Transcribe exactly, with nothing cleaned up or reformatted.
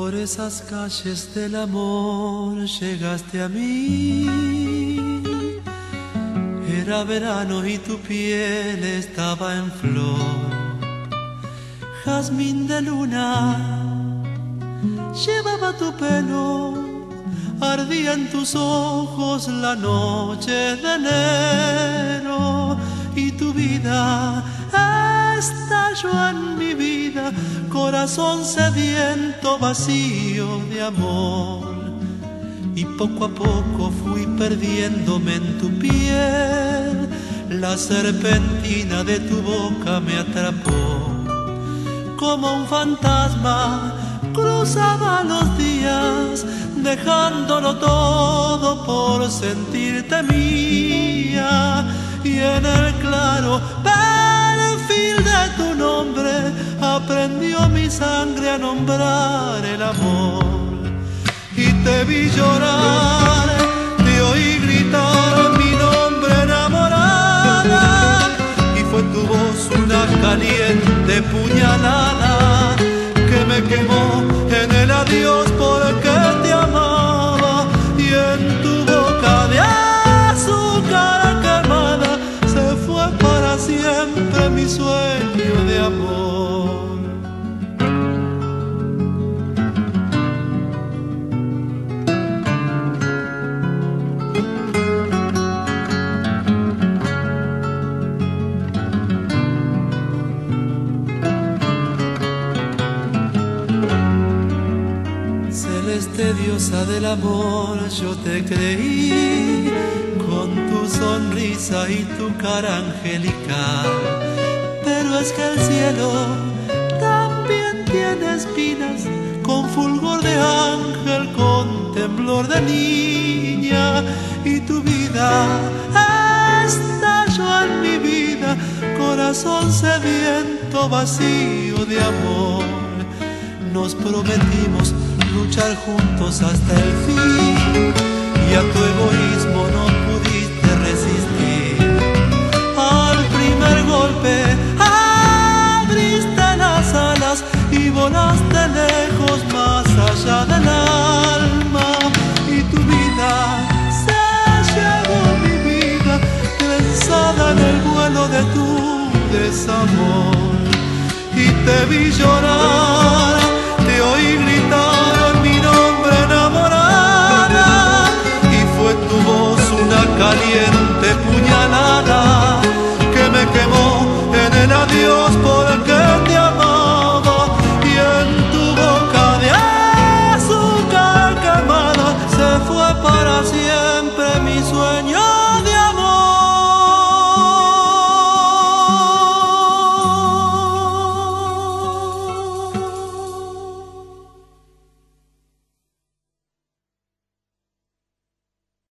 Por esas calles del amor llegaste a mí. Era verano y tu piel estaba en flor. Jazmín de luna llevaba tu pelo, ardía en tus ojos la noche de enero. Y tu vida estalló en mi vida, corazón sediento, vacío de amor. Y poco a poco fui perdiéndome en tu piel, la serpentina de tu boca me atrapó. Como un fantasma cruzaba los días, dejándolo todo por sentirte mía. Y en el claro perfil de tu nombre aprendió mi sangre a nombrar el amor. Y te vi llorar, te oí gritar mi nombre enamorada, y fue tu voz una caliente puñalada que me quemó en el adiós porque te amaba. Y en tu boca de azúcar quemada se fue para siempre mi sueño de amor. Celeste diosa del amor, yo te creí, con tu sonrisa y tu cara angelical. Pero es que el cielo también tiene espinas, con fulgor de ángel, con temblor de niña. Y tu vida estalló en mi vida, corazón sediento, vacío de amor. Nos prometimos luchar juntos hasta el fin, y a tu egoísmo no pudiste resistir. Al primer golpe abriste las alas y volaste lejos más allá del alma. Y tu vida se llevó mi vida, trenzada en el vuelo de tu desamor. Y te vi llorar, te oí gritar mi nombre enamorada, y fue tu voz una caliente